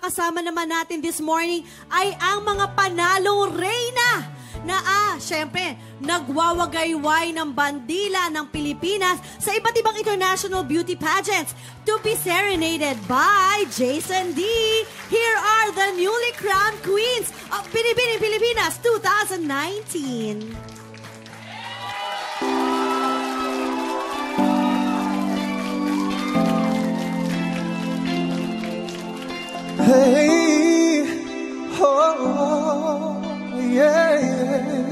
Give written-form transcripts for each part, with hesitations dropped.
kasama naman natin this morning ay ang mga panalong reyna na syempre, nagwawagayway ng bandila ng Pilipinas sa iba't ibang international beauty pageants to be serenaded by Jason D. Here are the newly crowned queens of Binibining Pilipinas 2019. Hey, oh, yeah, yeah.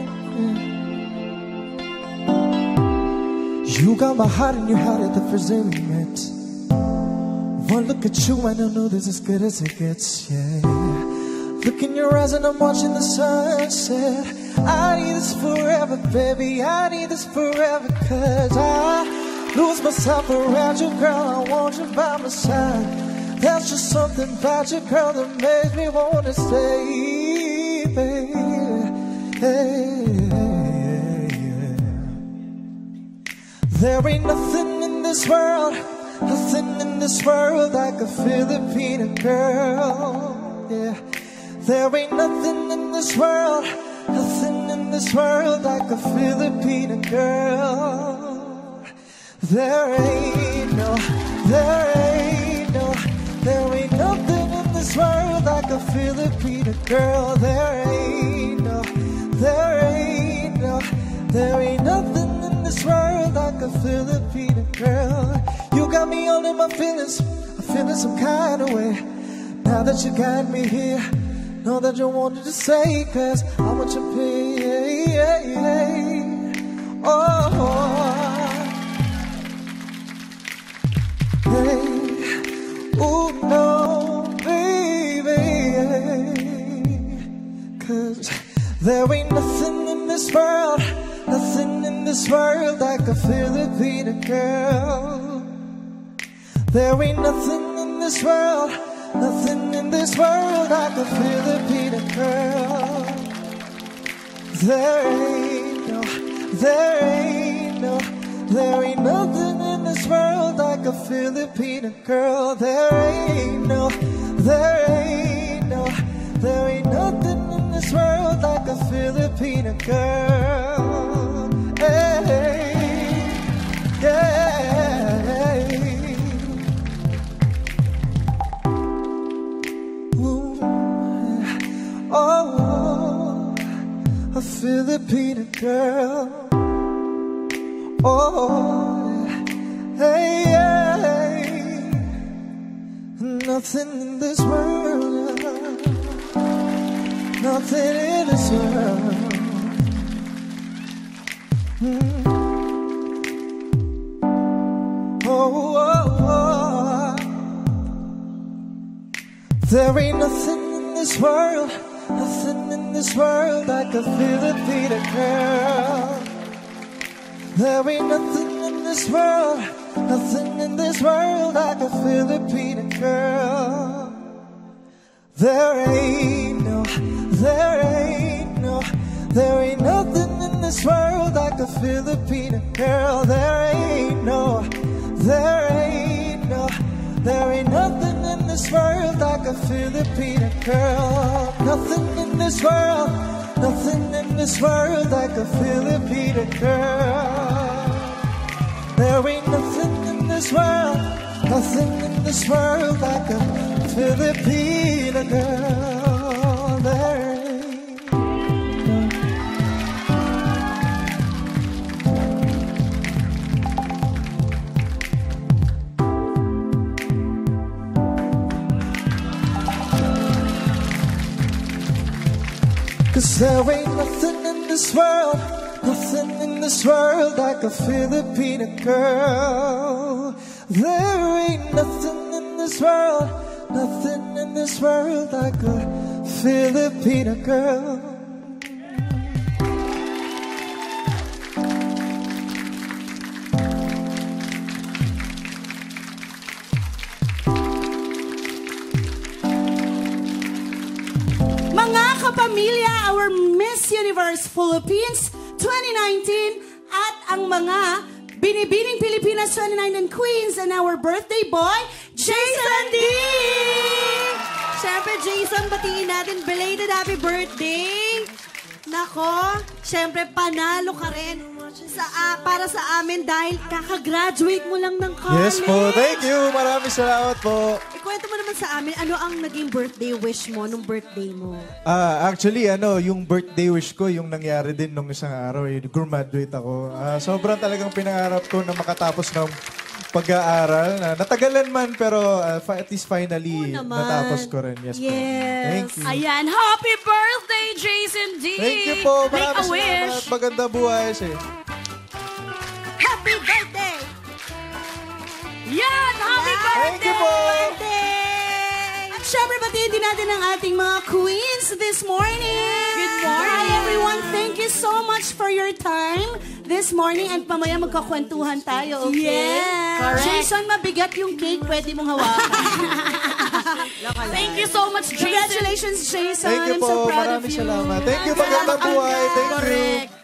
You got my heart in your heart at the first day we met. One look at you and I know this is as good as it gets, yeah. Look in your eyes and I'm watching the sunset. I need this forever, baby, I need this forever. Cause I lose myself around you, girl, I want you by my side. There's just something about you, girl, that makes me wanna stay, baby. Hey, yeah. There ain't nothing in this world like a Filipina girl. Yeah. There ain't nothing in this world like a Filipina girl. There ain't nothing in this world like a Filipina girl. There ain't nothing in this world like a Filipina girl. You got me all in my feelings, I'm feeling some kind of way. Now that you got me here, know that you wanted to say, cause I want you to pay. Hey, oh no, baby, cause there ain't nothing in this world like a Filipina girl. There ain't nothing in this world like a Filipina girl. There ain't nothing in this world like a Filipina girl. There ain't nothing in this world like a Filipina girl. Hey, yeah. Ooh, oh, a Filipina girl. Oh, hey, hey. Nothing in this world, nothing in this world. There ain't nothing in this world like a Filipina girl. There ain't nothing in this world like a Filipina girl. There ain't nothing in this world like a Filipina girl. There ain't nothing in this world like a Filipina girl. Nothing in this world like a Filipina girl. There ain't nothing in this world like a Filipina girl. There ain't. Cause there ain't nothing in this world like a Filipina girl. There ain't nothing in this world like a Filipina girl. Mga kapamilya, our Miss Universe Philippines 2019 at ang mga Binibining Pilipinas 2019 Queens and our birthday boy, Jason D! Jason, batiin natin. Belated happy birthday. Nako, syempre panalo ka rin para sa amin dahil kakagraduate mo lang ng college. Yes po, thank you. Maraming salamat po. Ikwento mo naman sa amin, ano ang naging birthday wish mo nung birthday mo? Actually, yung birthday wish ko, yung nangyari din nung isang araw, graduate ako. Sobrang talagang pinangarap ko na makatapos ng pag-aaral. Natagalan man, pero at least finally, natapos ko rin. Yes, po. Thank you. Ayan, happy birthday, Jason D! Thank you po. Make a Maraming wish! salamat. Maganda buhay siya. Happy birthday! Yan! Happy birthday! Thank you po! At syempre, batiin din natin ang ating mga queens this morning. Good morning. Hi everyone, thank you so much for your time this morning. And pamaya magkakwentuhan tayo, okay? Yes. Correct. Jason, mabigat yung cake, pwede mong hawakan. Thank you so much, Jason. Congratulations, Jason. Thank you I'm so po. proud of Maraming you. salamat. Thank you. Maganda buhay. Thank you. Correct.